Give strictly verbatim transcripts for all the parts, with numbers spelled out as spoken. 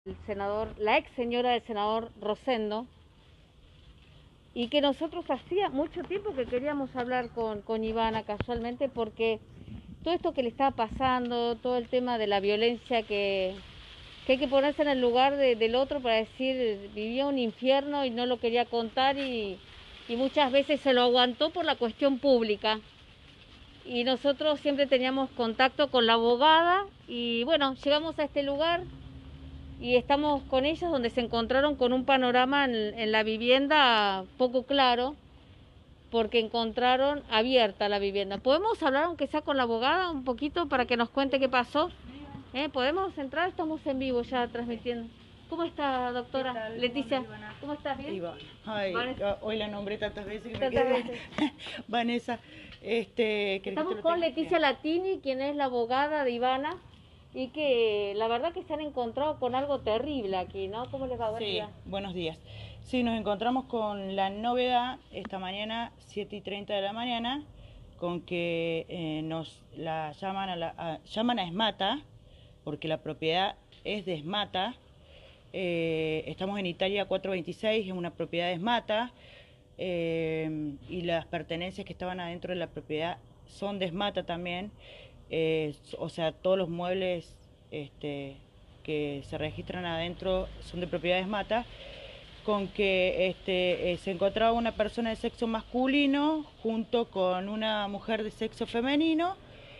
el senador, la ex señora del senador Rosendo, y que nosotros hacía mucho tiempo que queríamos hablar con, con Ivana casualmente, porque todo esto que le estaba pasando, todo el tema de la violencia, que, que hay que ponerse en el lugar de, del otro para decir, vivía un infierno y no lo quería contar, y, y muchas veces se lo aguantó por la cuestión pública. Y nosotros siempre teníamos contacto con la abogada y bueno, llegamos a este lugar y estamos con ellos, donde se encontraron con un panorama en, en la vivienda poco claro, porque encontraron abierta la vivienda. ¿Podemos hablar, aunque sea con la abogada, un poquito para que nos cuente qué pasó? ¿Eh? ¿Podemos entrar? Estamos en vivo ya transmitiendo. ¿Cómo está, doctora? Tal, Leticia, ¿cómo estás? ¿Bien? Iván. Ay, Vanessa. hoy la nombré tantas veces que Tantas me quedé. veces. Vanessa, este... Estamos con Leticia Latini, quien es la abogada de Ivana, y que la verdad que se han encontrado con algo terrible aquí, ¿no? ¿Cómo les va? Sí, buenos días. Sí, nos encontramos con la novedad esta mañana, siete y treinta de la mañana, con que eh, nos la llaman a, la, a, llaman a ESMATA, porque la propiedad es de ESMATA. Eh, estamos en Italia cuatrocientos veintiséis, es una propiedad de ESMATA, eh, y las pertenencias que estaban adentro de la propiedad son de ESMATA también. Eh, o sea, todos los muebles este, que se registran adentro son de propiedad de ESMATA, con que este, eh, se encontraba una persona de sexo masculino junto con una mujer de sexo femenino,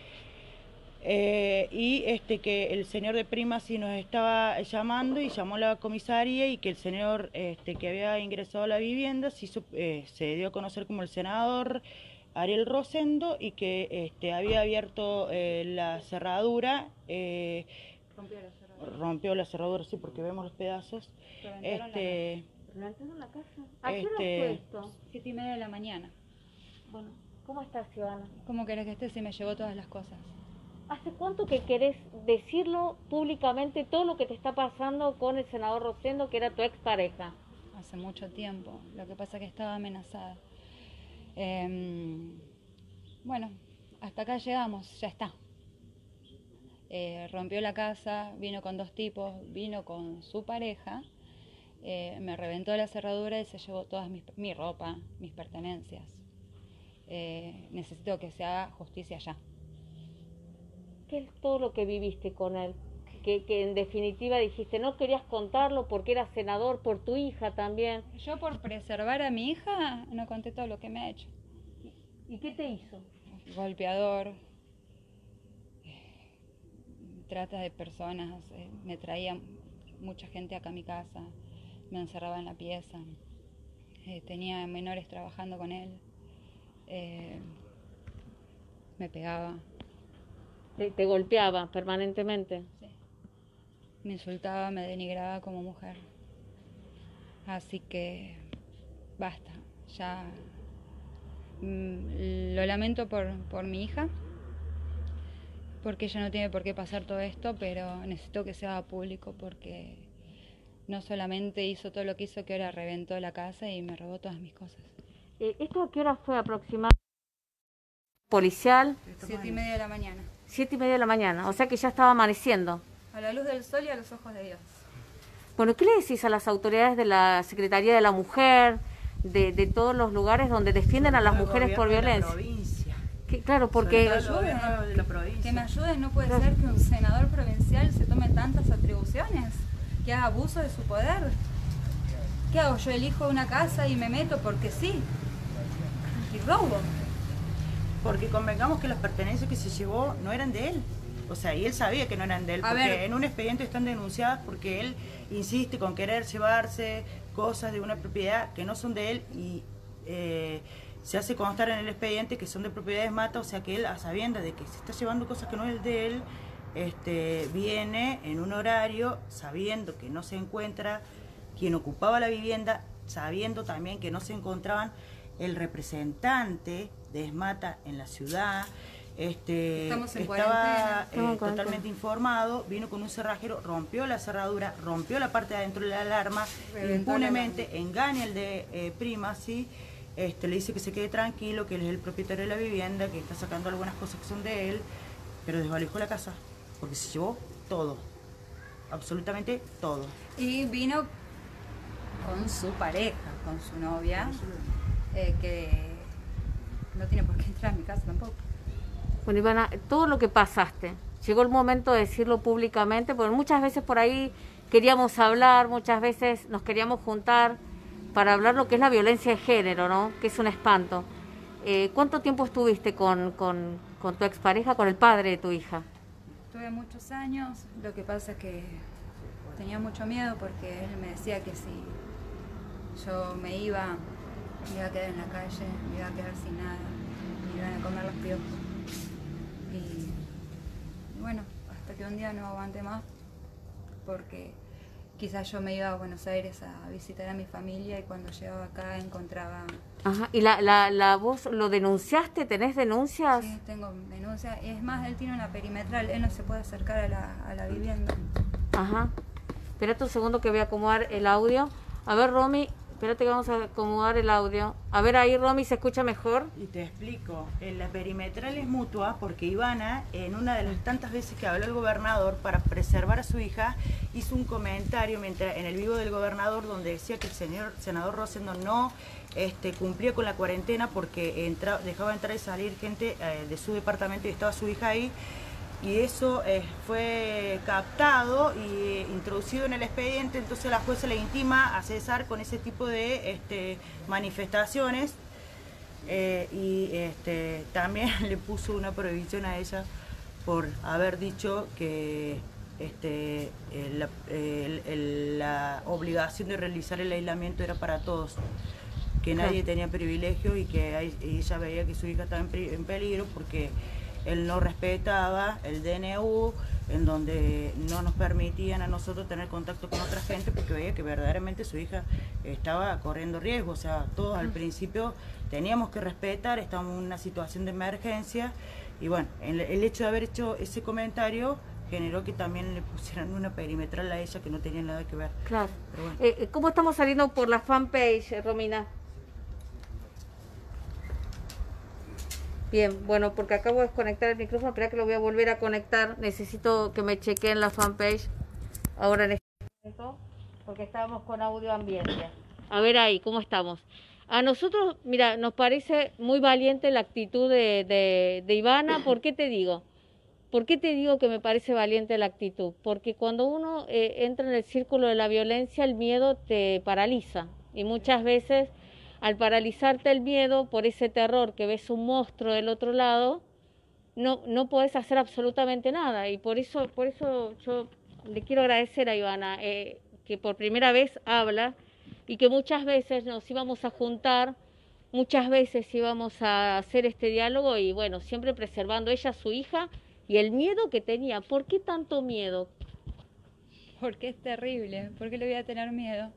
eh, y este, que el señor de Prima sí nos estaba llamando y llamó a la comisaría, y que el señor este, que había ingresado a la vivienda se, hizo, eh, se dio a conocer como el senador Ariel Rosendo, y que este, había abierto eh, la cerradura, eh, Rompió la cerradura. Rompió la cerradura, sí, porque vemos los pedazos. Este, ¿Reventaron la casa? ¿A qué hora este, fue esto? Siete y media de la mañana. Bueno, ¿cómo estás, Ivana? ¿Cómo querés que esté si me llevó todas las cosas? ¿Hace cuánto que querés decirlo públicamente, todo lo que te está pasando con el senador Rosendo, que era tu expareja? Hace mucho tiempo. Lo que pasa es que estaba amenazada. Eh, bueno, hasta acá llegamos, ya está. Eh, rompió la casa, vino con dos tipos, vino con su pareja, eh, me reventó la cerradura y se llevó toda mi, mi ropa, mis pertenencias. Eh, necesito que se haga justicia ya. ¿Qué es todo lo que viviste con él? Que, que en definitiva dijiste, no querías contarlo porque era senador, por tu hija también. Yo, por preservar a mi hija, no conté todo lo que me ha hecho. ¿Y qué te hizo? Golpeador, eh, trata de personas, eh, me traía mucha gente acá a mi casa, me encerraba en la pieza, eh, tenía menores trabajando con él, eh, me pegaba. Te, te golpeaba permanentemente. Sí. Me insultaba, me denigraba como mujer. Así que basta, ya mm, lo lamento por, por mi hija, porque ella no tiene por qué pasar todo esto, pero necesito que sea público, porque no solamente hizo todo lo que hizo, que ahora reventó la casa y me robó todas mis cosas. Eh, ¿Esto a qué hora fue aproximadamente? Policial. Siete y media de la mañana. Siete y media de la mañana, o sea que ya estaba amaneciendo. A la luz del sol y a los ojos de Dios. Bueno, ¿qué le decís a las autoridades de la Secretaría de la Mujer, de, de todos los lugares donde defienden a las mujeres por violencia? Que, claro, porque... Que me ayuden, que me ayuden, no puede ser que un senador provincial se tome tantas atribuciones, que haga abuso de su poder. ¿Qué hago? Yo elijo una casa y me meto porque sí, y robo. Porque convengamos que las pertenencias que se llevó no eran de él. O sea, y él sabía que no eran de él, porque ver, en un expediente están denunciadas porque él insiste con querer llevarse cosas de una propiedad que no son de él, y eh, se hace constar en el expediente que son de propiedades ESMATA, o sea que él, a sabiendas de que se está llevando cosas que no es de él, este, viene en un horario sabiendo que no se encuentra quien ocupaba la vivienda, sabiendo también que no se encontraban el representante de ESMATA en la ciudad. Este, estaba eh, totalmente informado, vino con un cerrajero, rompió la cerradura, rompió la parte de adentro de la alarma, impunemente la engaña el de eh, Prima, ¿sí? Este, le dice que se quede tranquilo, que él es el propietario de la vivienda, que está sacando algunas cosas que son de él, pero desvalijó la casa, porque se llevó todo. absolutamente todo. Y vino con su pareja, con su novia, eh, que no tiene por qué entrar a mi casa tampoco. Bueno, Ivana, todo lo que pasaste, llegó el momento de decirlo públicamente, porque muchas veces por ahí queríamos hablar, muchas veces nos queríamos juntar para hablar lo que es la violencia de género, ¿no? Que es un espanto. Eh, ¿Cuánto tiempo estuviste con, con, con tu expareja, con el padre de tu hija? Estuve muchos años, lo que pasa es que tenía mucho miedo porque él me decía que si yo me iba, me iba a quedar en la calle, me iba a quedar sin nada, me iban a comer los piojos. Y, y bueno, hasta que un día no aguanté más, porque quizás yo me iba a Buenos Aires a visitar a mi familia y cuando llegaba acá encontraba... Ajá. ¿Y la, la, la vos lo denunciaste? ¿Tenés denuncias? Sí, tengo denuncias. Es más, él tiene una perimetral, él no se puede acercar a la, a la vivienda. Ajá. Espérate un segundo que voy a acomodar el audio. A ver, Romy, espérate que vamos a acomodar el audio. A ver ahí, Romy, ¿se escucha mejor? Y te explico, en la perimetral es mutua porque Ivana, en una de las tantas veces que habló el gobernador para preservar a su hija, hizo un comentario mientras en el vivo del gobernador donde decía que el señor senador Rosendo no este, cumplía con la cuarentena porque entra, dejaba entrar y salir gente eh, de su departamento y estaba su hija ahí. Y eso eh, fue captado y eh, introducido en el expediente, entonces la jueza le intima a cesar con ese tipo de este, manifestaciones eh, y este, también le puso una prohibición a ella por haber dicho que este, el, la, el, el, la obligación de realizar el aislamiento era para todos, que nadie tenía privilegio y que hay, ella veía que su hija estaba en, en peligro porque él no respetaba el D N U, en donde no nos permitían a nosotros tener contacto con otra gente porque veía que verdaderamente su hija estaba corriendo riesgo. O sea, todos al principio teníamos que respetar, estábamos en una situación de emergencia y bueno, el, el hecho de haber hecho ese comentario generó que también le pusieran una perimetral a ella que no tenía nada que ver. Claro. Pero bueno. eh, ¿Cómo estamos saliendo por la fanpage, Romina? Bien, bueno, porque acabo de desconectar el micrófono, espera que lo voy a volver a conectar. Necesito que me chequeen la fanpage ahora en este momento, porque estábamos con audio ambiente. A ver ahí, ¿cómo estamos? A nosotros, mira, nos parece muy valiente la actitud de, de, de Ivana. ¿Por qué te digo? ¿Por qué te digo que me parece valiente la actitud? Porque cuando uno eh, entra en el círculo de la violencia, el miedo te paraliza. Y muchas veces, al paralizarte el miedo por ese terror que ves un monstruo del otro lado, no, no podés hacer absolutamente nada. Y por eso, por eso yo le quiero agradecer a Ivana, eh, que por primera vez habla y que muchas veces nos íbamos a juntar, muchas veces íbamos a hacer este diálogo y bueno, siempre preservando ella a su hija y el miedo que tenía. ¿Por qué tanto miedo? Porque es terrible, ¿por qué le voy a tener miedo?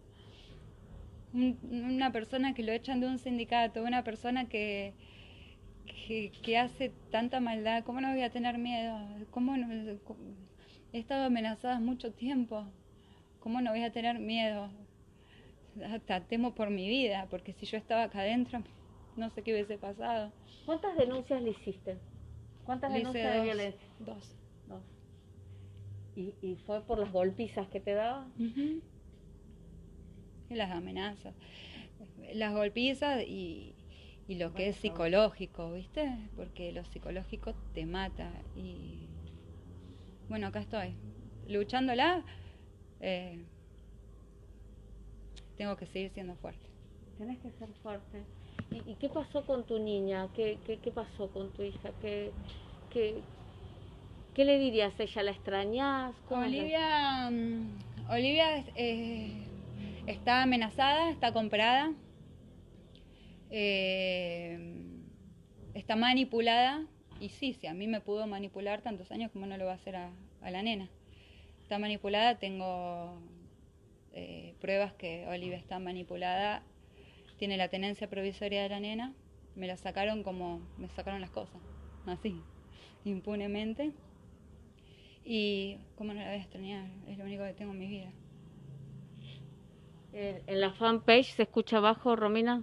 Una persona que lo echan de un sindicato, una persona que, que, que hace tanta maldad, ¿cómo no voy a tener miedo? ¿Cómo no? He estado amenazada mucho tiempo, ¿cómo no voy a tener miedo? Hasta temo por mi vida, porque si yo estaba acá adentro, no sé qué hubiese pasado. ¿Cuántas denuncias le hiciste? ¿Cuántas Le denuncias hice de dos, violencia? Dos. Dos. ¿Y, ¿Y fue por las golpizas que te daba? Uh-huh. Y las amenazas, las golpizas y, y lo que es psicológico, ¿viste? Porque lo psicológico te mata y bueno, acá estoy, luchándola, eh, tengo que seguir siendo fuerte. Tenés que ser fuerte. ¿Y, y qué pasó con tu niña? ¿Qué, qué, qué pasó con tu hija? ¿Qué, qué, qué le dirías a ella? ¿La extrañás? Olivia, um, Olivia eh, está amenazada, está comprada, eh, está manipulada, y sí, si a mí me pudo manipular tantos años, ¿cómo no lo va a hacer a, a la nena? Está manipulada, tengo eh, pruebas que Olivia está manipulada, tiene la tenencia provisoria de la nena, me la sacaron como me sacaron las cosas, así, impunemente, y ¿cómo no la voy a extrañar? Es lo único que tengo en mi vida. ¿En la fanpage se escucha abajo, Romina?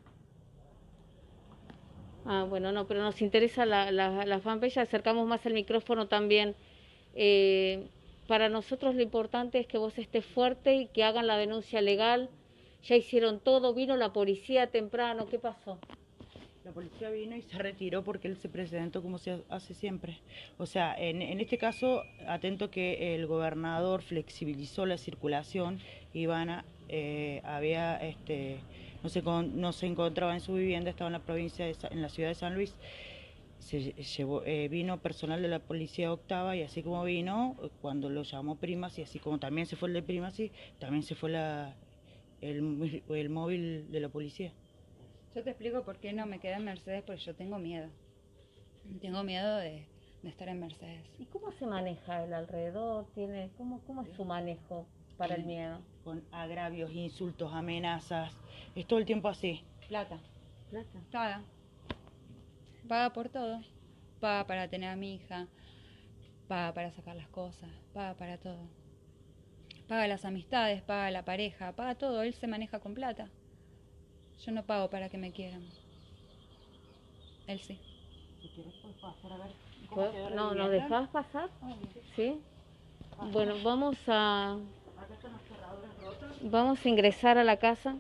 Ah, bueno, no, pero nos interesa la, la, la fanpage, acercamos más el micrófono también eh, para nosotros lo importante es que vos estés fuerte y que hagan la denuncia legal. Ya hicieron todo, vino la policía temprano, ¿qué pasó? La policía vino y se retiró porque él se presentó como se hace siempre. O sea, en, en este caso, atento que el gobernador flexibilizó la circulación. Ivana eh, había, este, no, se con, no se encontraba en su vivienda, estaba en la provincia, de, en la ciudad de San Luis. Se llevó, eh, vino personal de la policía octava y así como vino, cuando lo llamó Primas y así como también se fue el de Primas, y también se fue la, el, el móvil de la policía. Yo te explico por qué no me quedé en Mercedes, porque yo tengo miedo. Tengo miedo de, de estar en Mercedes. ¿Y cómo se maneja el alrededor? ¿Tiene, cómo, ¿Cómo es su manejo para el miedo? Con agravios, insultos, amenazas, es todo el tiempo así. Plata. Plata. Paga. Paga por todo. Paga para tener a mi hija. Paga para sacar las cosas. Paga para todo. Paga las amistades, paga la pareja, paga todo. Él se maneja con plata. Yo no pago para que me quieran. Él sí. Si quieres, puedes pasar a ver cómo quedó la No, vivienda. ¿nos dejás pasar? Sí. Bueno, vamos a... Acá están las cerraduras rotas. Vamos a ingresar a la casa.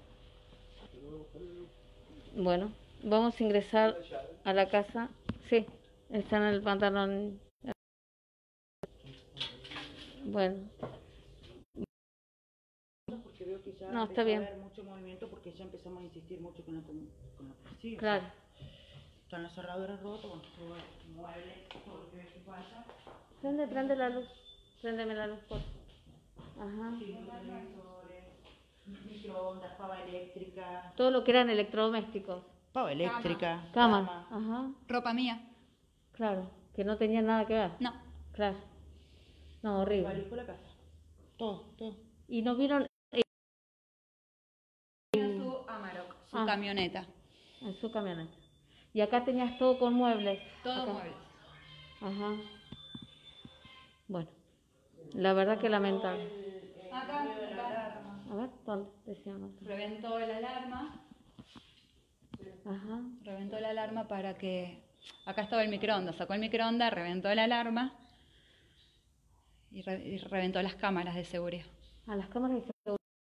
Bueno, vamos a ingresar a la casa. Sí, está en el pantalón. Bueno. Porque veo que ya No, está empieza bien. a haber mucho movimiento porque ya empezamos a insistir mucho con la, con la policía. Claro. Están las cerraduras rotas, bueno, todo el mueble, todo lo que ves que pasa. Prende, prende la luz. Préndeme la luz, por Ajá. Sí, microondas, pava eléctrica. Todo lo que eran electrodomésticos. Pava eléctrica. Cama. Ajá. Ropa mía. Claro, que no tenía nada que ver. No. Claro. No, horrible. Valió la casa. Todo, todo. Y no vieron Su Amarok, su Ah. camioneta. en su camioneta. Y acá tenías todo con muebles. Todo Acá. muebles. Ajá. Bueno, la verdad que lamentable. Acá, acá. A ver, ¿dónde? Decíamos. Reventó la alarma. Ajá. Reventó la alarma para que... Acá estaba el microondas. Sacó el microondas, reventó la alarma. Y, re- y reventó las cámaras de seguridad. A las cámaras de seguridad.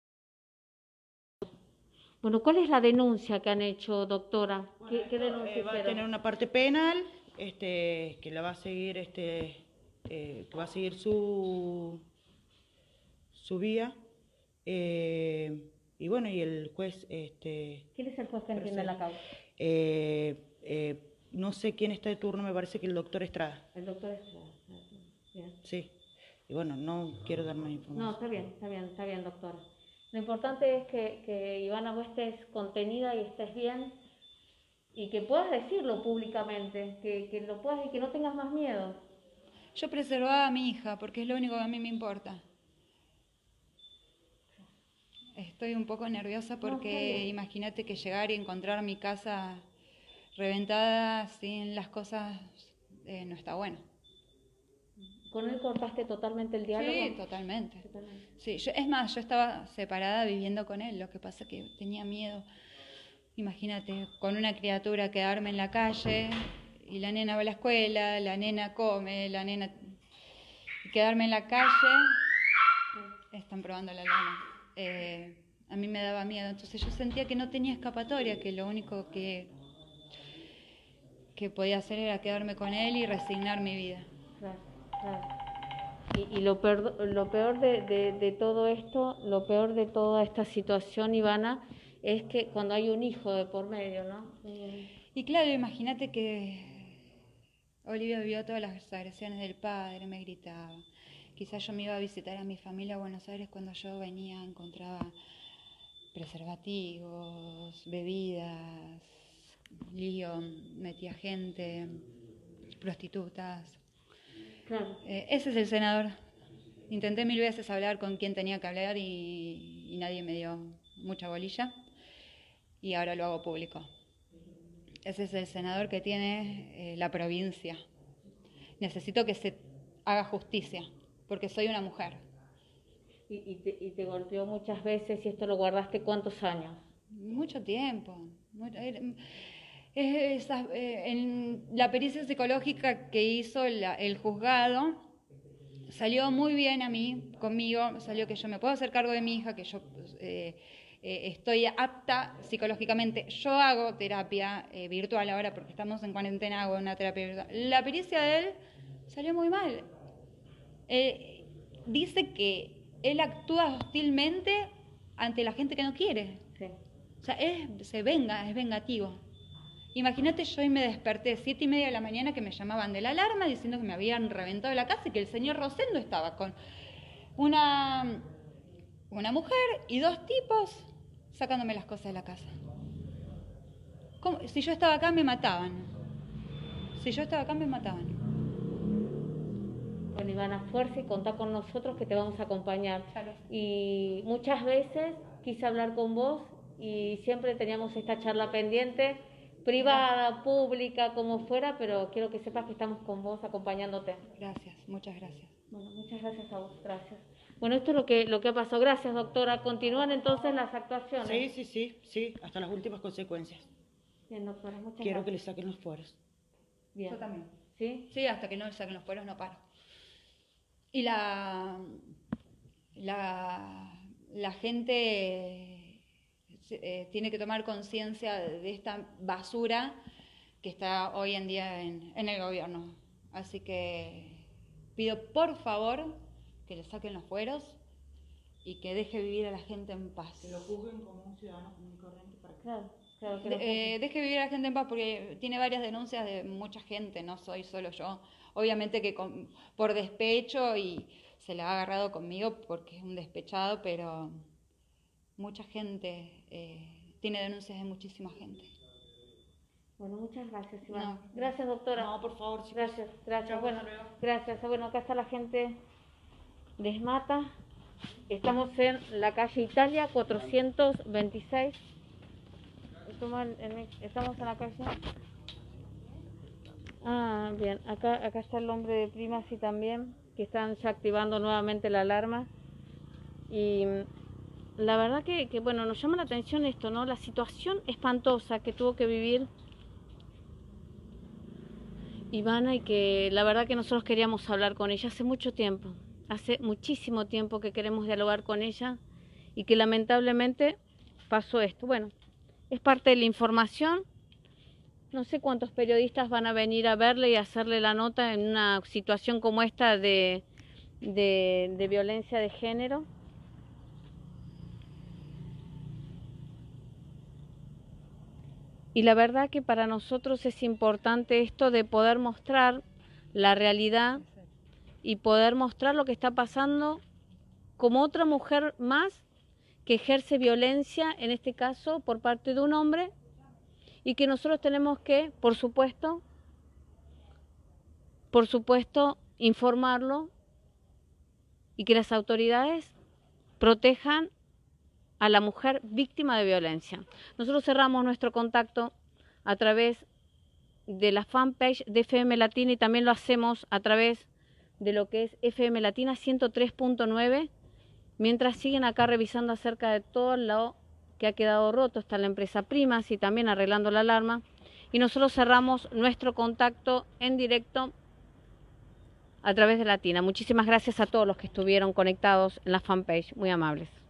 Bueno, ¿cuál es la denuncia que han hecho, doctora? ¿Qué, Bueno, qué esto, denuncia eh, va a hicieron? tener una parte penal, este, que la va a seguir, este, eh, que va a seguir su, su vía, eh, y bueno, y el juez, este, ¿Quién es el juez que entiende la causa? eh, eh, no sé quién está de turno, me parece que el doctor Estrada, El doctor Estrada. Bien. sí, y bueno, no quiero dar más información. No, está bien, está bien, está bien, doctora. Lo importante es que, que Ivana, vos estés contenida y estés bien y que puedas decirlo públicamente, que, que lo puedas y que no tengas más miedo. Yo preservaba a mi hija porque es lo único que a mí me importa. Estoy un poco nerviosa porque imagínate que llegar y encontrar mi casa reventada sin las cosas eh, no está bueno. ¿Con él cortaste totalmente el diálogo? Sí, totalmente. Totalmente. Sí, yo, es más, yo estaba separada viviendo con él, lo que pasa que tenía miedo. Imagínate, con una criatura quedarme en la calle y la nena va a la escuela, la nena come, la nena... y quedarme en la calle, están probando la lana. Eh, a mí me daba miedo, entonces yo sentía que no tenía escapatoria, que lo único que, que podía hacer era quedarme con él y resignar mi vida. Claro, claro. Y, y lo, peor, lo peor de, de, de todo esto, lo peor de toda esta situación, Ivana, es que cuando hay un hijo de por medio, ¿no? Mm. Y claro, imagínate que Olivia vio todas las agresiones del padre, me gritaba. Quizás yo me iba a visitar a mi familia a Buenos Aires, cuando yo venía encontraba preservativos, bebidas, lío, metía gente, prostitutas. Claro. Eh, ese es el senador. Intenté mil veces hablar con quien tenía que hablar y, y nadie me dio mucha bolilla. Y ahora lo hago público. Ese es el senador que tiene eh, la provincia. Necesito que se haga justicia, porque soy una mujer. Y, y, te, y te golpeó muchas veces y esto lo guardaste ¿cuántos años? Mucho tiempo. Mucho, eh, esa, eh, en la pericia psicológica que hizo la, el juzgado, salió muy bien a mí, conmigo, salió que yo me puedo hacer cargo de mi hija, que yo eh, eh, estoy apta psicológicamente. Yo hago terapia eh, virtual ahora porque estamos en cuarentena, hago una terapia virtual. La pericia de él salió muy mal. Eh, dice que él actúa hostilmente ante la gente que no quiere. Sí. O sea, es, se venga, es vengativo. Imagínate, yo hoy me desperté siete y media de la mañana que me llamaban de la alarma diciendo que me habían reventado la casa y que el señor Rosendo estaba con una, una mujer y dos tipos sacándome las cosas de la casa. ¿Cómo? Si yo estaba acá me mataban. Si yo estaba acá me mataban. Bueno, Ivana, fuerza y contá con nosotros que te vamos a acompañar. Claro. Y muchas veces quise hablar con vos y siempre teníamos esta charla pendiente, privada, pública, como fuera, pero quiero que sepas que estamos con vos acompañándote. Gracias, muchas gracias. Bueno, muchas gracias a vos, gracias. Bueno, esto es lo que, lo que ha pasado. Gracias, doctora. ¿Continúan entonces las actuaciones? Sí, sí, sí, sí, hasta las últimas consecuencias. Bien, doctora, muchas Quiero gracias. que le saquen los fueros. Bien. Yo también. ¿Sí? Sí, hasta que no le saquen los fueros no paro. Y la, la, la gente eh, tiene que tomar conciencia de esta basura que está hoy en día en, en el gobierno. Así que pido por favor que le saquen los fueros y que deje vivir a la gente en paz. Que lo juzguen como un ciudadano común y corriente para que... Claro, claro que lo De- eh, deje vivir a la gente en paz porque tiene varias denuncias de mucha gente, no soy solo yo. Obviamente que con, por despecho y se le ha agarrado conmigo porque es un despechado, pero mucha gente eh, tiene denuncias de muchísima gente. Bueno, muchas gracias, Ivana. No. Gracias, doctora. No, por favor, chicos. Gracias, gracias. Chao, Bueno, hasta luego. gracias. Bueno, acá está la gente de Esmata. Estamos en la calle Italia, cuatrocientos veintiséis. Estamos en la calle... Ah, bien. Acá, acá está el hombre de Primacy también, que están ya activando nuevamente la alarma. Y la verdad que, que, bueno, nos llama la atención esto, ¿no? La situación espantosa que tuvo que vivir Ivana y que la verdad que nosotros queríamos hablar con ella hace mucho tiempo. Hace muchísimo tiempo que queremos dialogar con ella y que lamentablemente pasó esto. Bueno, es parte de la información. No sé cuántos periodistas van a venir a verle y a hacerle la nota en una situación como esta de, de, de violencia de género. Y la verdad que para nosotros es importante esto de poder mostrar la realidad y poder mostrar lo que está pasando como otra mujer más que ejerce violencia, en este caso por parte de un hombre, y que nosotros tenemos que, por supuesto, por supuesto, informarlo y que las autoridades protejan a la mujer víctima de violencia. Nosotros cerramos nuestro contacto a través de la fanpage de F M Latina y también lo hacemos a través de lo que es F M Latina ciento tres punto nueve, mientras siguen acá revisando acerca de todo lo que ha quedado roto. Está la empresa Primas y también arreglando la alarma. Y nosotros cerramos nuestro contacto en directo a través de Latina. Muchísimas gracias a todos los que estuvieron conectados en la fanpage. Muy amables.